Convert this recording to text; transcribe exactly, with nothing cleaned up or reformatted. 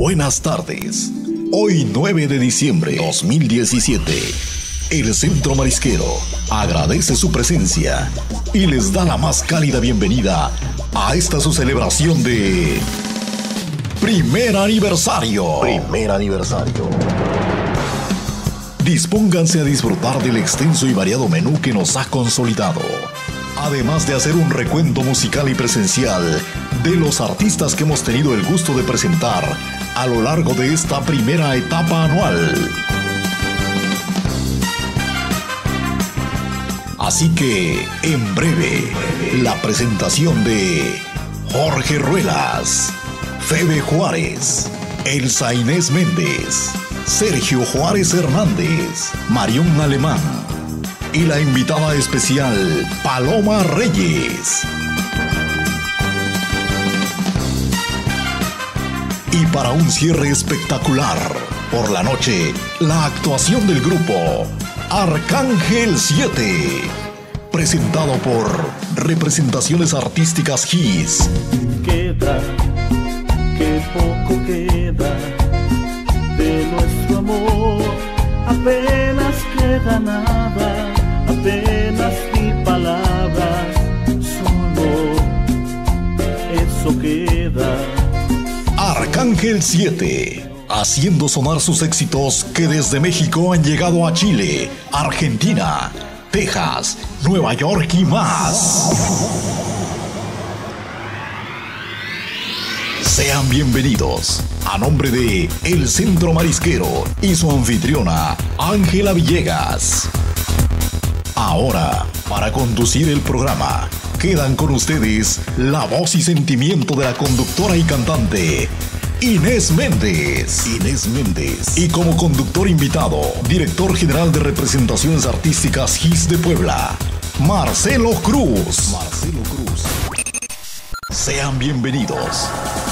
Buenas tardes. Hoy nueve de diciembre de dos mil diecisiete, el Centro Marisquero agradece su presencia y les da la más cálida bienvenida a esta su celebración de primer aniversario. Primer aniversario. Dispónganse a disfrutar del extenso y variado menú que nos ha consolidado, además de hacer un recuento musical y presencial de los artistas que hemos tenido el gusto de presentar a lo largo de esta primera etapa anual. Así que, en breve, la presentación de Jorge Ruelas, Febe Juárez, Elsa Inés Méndez, Sergio Juárez Hernández, Marión Alemán y la invitada especial, Paloma Reyes. Y para un cierre espectacular, por la noche, la actuación del grupo Arcángel siete, presentado por Representaciones Artísticas Gis. Queda, que poco queda de nuestro amor, apenas queda nada, apenas ni palabras, solo eso queda. Arcángel siete, haciendo sonar sus éxitos que desde México han llegado a Chile, Argentina, Texas, Nueva York y más. Sean bienvenidos a nombre de El Centro Marisquero y su anfitriona, Ángela Villegas. Ahora, para conducir el programa, quedan con ustedes la voz y sentimiento de la conductora y cantante Inés Méndez. Inés Méndez. Y como conductor invitado, director general de Representaciones Artísticas Gis de Puebla, Marcelo Cruz. Marcelo Cruz. Sean bienvenidos.